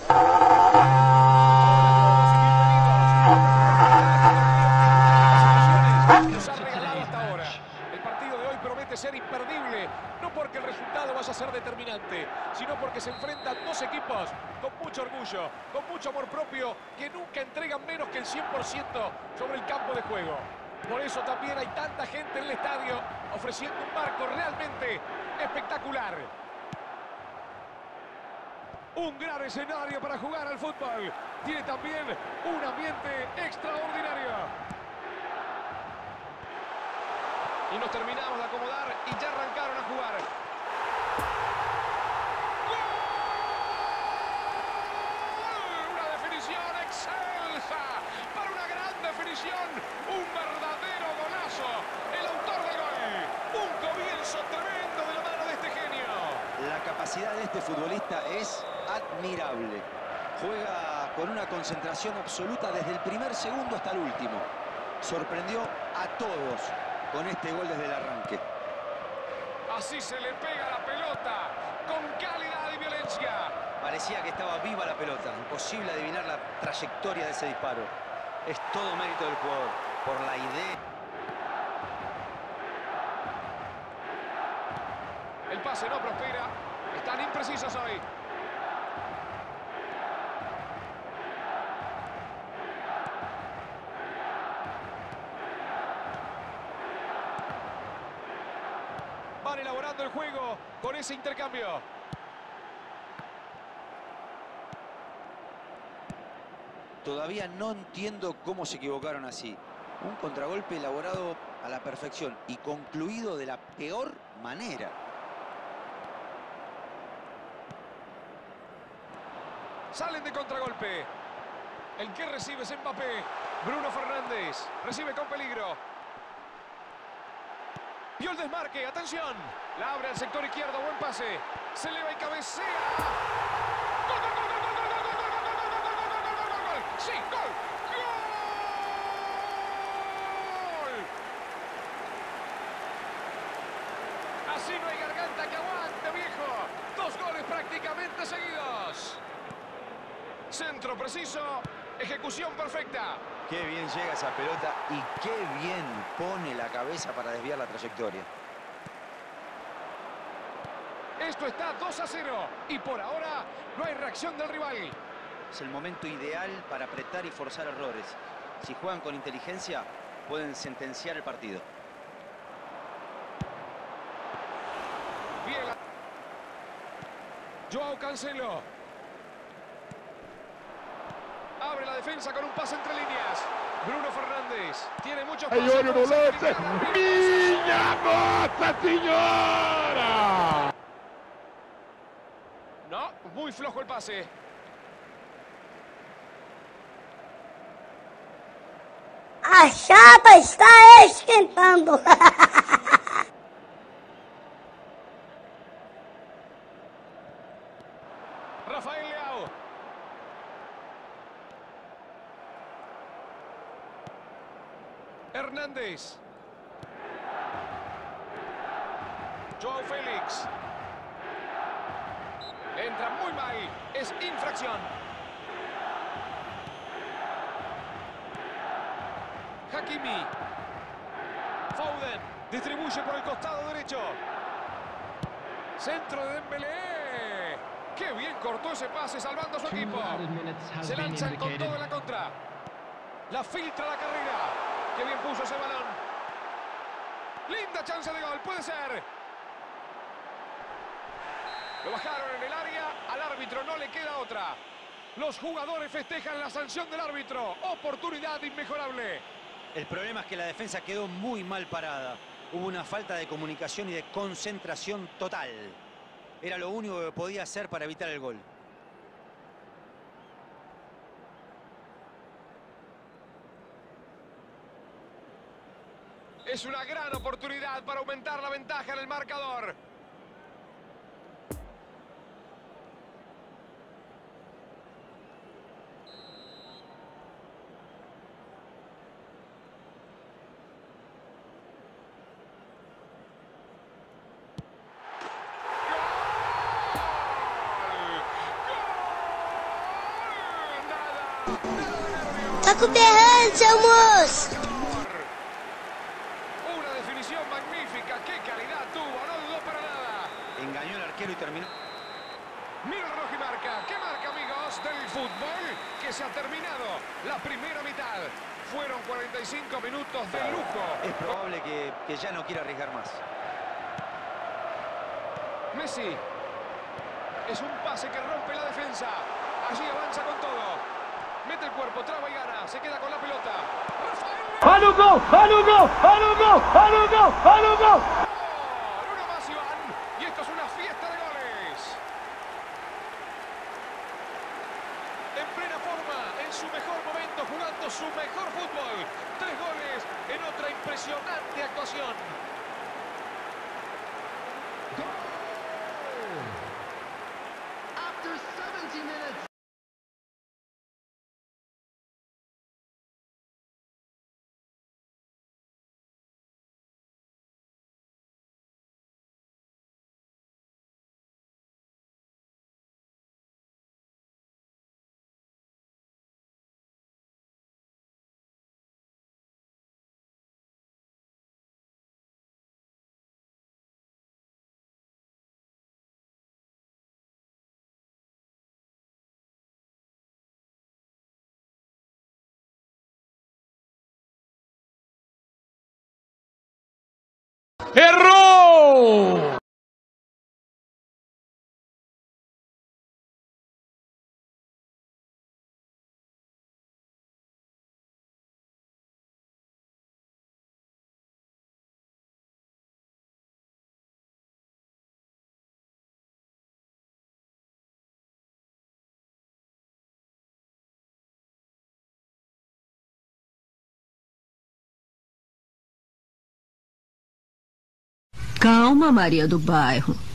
Ser imperdible, no porque el resultado vaya a ser determinante, sino porque se enfrentan dos equipos con mucho orgullo, con mucho amor propio, que nunca entregan menos que el 100% sobre el campo de juego. Por eso también hay tanta gente en el estadio ofreciendo un marco realmente espectacular. Un gran escenario para jugar al fútbol. Tiene también un ambiente extraordinario. Y nos terminamos de acomodar y ya arrancaron a jugar. ¡Gol! Una definición excelsa. Para una gran definición. Un verdadero golazo. El autor del gol. Un comienzo tremendo de la mano de este genio. La capacidad de este futbolista es admirable. Juega con una concentración absoluta desde el primer segundo hasta el último. Sorprendió a todos con este gol desde el arranque. Así se le pega la pelota, con calidad y violencia. Parecía que estaba viva la pelota. Imposible adivinar la trayectoria de ese disparo. Es todo mérito del jugador, por la idea. El pase no prospera. Están imprecisos hoy. Van elaborando el juego con ese intercambio. Todavía no entiendo cómo se equivocaron así. Un contragolpe elaborado a la perfección y concluido de la peor manera. Salen de contragolpe. El que recibe es Mbappé. Bruno Fernández recibe con peligro. Vio el desmarque, atención. La abre al sector izquierdo, buen pase. Se eleva y cabecea. ¡Gol, gol, gol, gol, gol, gol, gol, gol, gol, gol, gol, gol, gol, gol, gol! ¡Sí, gol! ¡Gol! Así no hay garganta que aguante, viejo. Dos goles prácticamente seguidos. Centro preciso, ejecución perfecta. Qué bien llega esa pelota y qué bien pone la cabeza para desviar la trayectoria. Esto está 2-0 y por ahora no hay reacción del rival. Es el momento ideal para apretar y forzar errores. Si juegan con inteligencia, pueden sentenciar el partido. Bien. Joao Cancelo. Abre la defensa con un pase entre líneas. Bruno Fernández tiene muchos pases. ¡Minha Nossa Senhora! No, muy flojo el pase. A chapa está esquentando. Rafael Leao. Hernández. Joao Félix. Entra muy mal. Es infracción. Hakimi. Foden. Distribuye por el costado derecho. Centro de Dembélé. ¡Qué bien cortó ese pase salvando a su equipo! Se lanzan con todo en la contra. La filtra la carrera. ¡Qué bien puso ese balón! Linda chance de gol, puede ser. Lo bajaron en el área. Al árbitro no le queda otra. Los jugadores festejan la sanción del árbitro. Oportunidad inmejorable. El problema es que la defensa quedó muy mal parada. Hubo una falta de comunicación y de concentración total. Era lo único que podía hacer para evitar el gol. Es una gran oportunidad para aumentar la ventaja en el marcador. Tá com berrante, seu moço. Una definición magnífica. ¡Qué calidad tuvo! No dudó para nada. Engañó al arquero y terminó. Mira el reloj y marca. ¿Qué marca, amigos del fútbol? Que se ha terminado la primera mitad. Fueron 45 minutos de lujo. Es probable que ya no quiera arriesgar más. Messi. Es un pase que rompe la defensa. Allí avanza con todo. Mete el cuerpo, traba y gana. Se queda con la pelota. ¡Rafael! ¡Alugo! ¡Alugo! ¡Alugo! ¡Alugo! ¡Alugo! Uno más, Iván. Y esto es una fiesta de goles. En plena forma, en su mejor momento, jugando su mejor fútbol. 3 goles en otra impresionante actuación. After 70 minutes. ¡Erró! Calma, Maria do Bairro.